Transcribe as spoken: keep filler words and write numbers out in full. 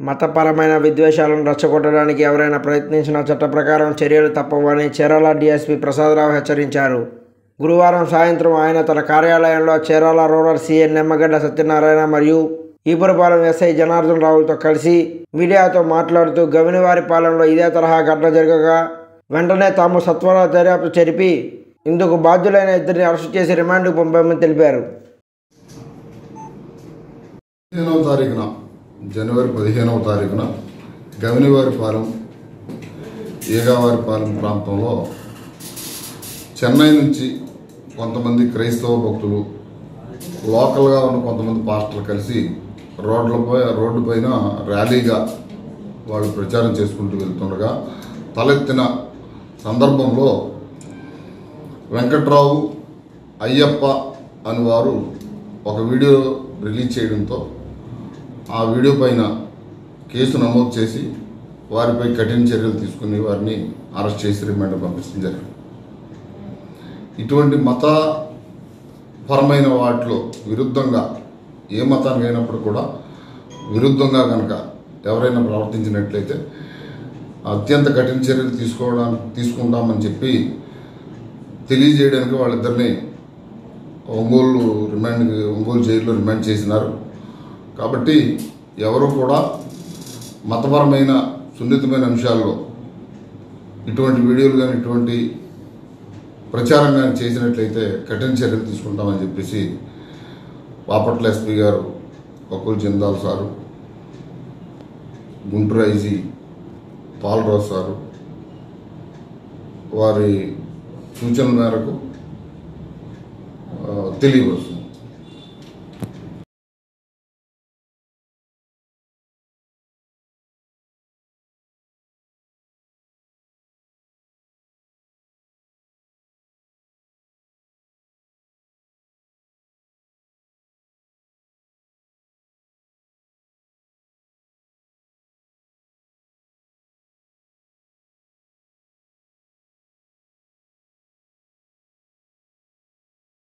మతపరమైన విద్వేషాలను రెచ్చగొట్టడానికి ఎవరైనా ప్రయత్నించినా చట్ట ప్రకారం చర్యలు తప్పవని చీరాల డీఎస్పీ ప్రసాదరావు హెచ్చరించారు. గురువారం సాయంత్రం ఆయన తన కార్యాలయంలో చీరాల రూరల్ సీఐ నిమ్మగడ్డ సత్యనారాయణ మరియు ఈపురపాలెం ఎస్ఐ జనార్దన్ రావులతో కలిసి మీడియాతో మాట్లాడుతూ గవినివారిపాలెంలో ఇదే తరహా ఘటన జరగగా వెంటనే తాము సత్వర దర్యాప్తు జరిపి ఇందుకు బాధ్యులైన ఇద్దరిని అరెస్టు చేసి రిమాండ్కు పంపామని తెలిపారు. పదిహేనవ తారీఖున జనవరి పదిహేనవ తారీఖున గవినివారిపాలెం ఏగావారిపాలెం ప్రాంతంలో చెన్నై నుంచి కొంతమంది క్రైస్తవ భక్తులు లోకల్గా ఉన్న కొంతమంది పాస్టర్లు కలిసి రోడ్లపై రోడ్డు పైన ర్యాలీగా వాళ్ళు ప్రచారం చేసుకుంటూ వెళ్తుండగా తలెత్తిన సందర్భంలో వెంకట్రావు అయ్యప్ప అని వారు ఒక వీడియో రిలీజ్ చేయడంతో ఆ వీడియో పైన కేసు నమోదు చేసి వారిపై కఠిన చర్యలు తీసుకుని వారిని అరెస్ట్ చేసి రిమాండ్ పంపించడం జరిగింది. ఇటువంటి మతపరమైన వాటిలో విరుద్ధంగా ఏ మతానికి అయినప్పుడు కూడా విరుద్ధంగా కనుక ఎవరైనా ప్రవర్తించినట్లయితే అత్యంత కఠిన చర్యలు తీసుకోవడానికి తీసుకుంటామని చెప్పి తెలియజేయడానికి వాళ్ళిద్దరిని ఒంగోలు రిమాండ్ ఒంగోలు జైల్లో రిమాండ్ చేసినారు. కాబట్టి ఎవరు కూడా మతపరమైన సున్నితమైన అంశాల్లో ఇటువంటి వీడియోలు కానీ ఇటువంటి ప్రచారం కానీ చేసినట్లయితే కఠిన చర్యలు తీసుకుంటామని చెప్పేసి బాపట్ల ఎస్పీ గారు Vakul Jindal sir, Guntur IG Palaraju sir వారి సూచనల మేరకు తెలియవస్తుంది.